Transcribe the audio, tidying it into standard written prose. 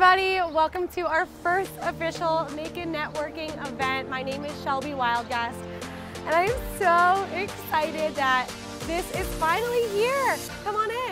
everybody, welcome to our first official Naked Networking event. My name is Shelby Wildgust, and I am so excited that this is finally here. Come on in.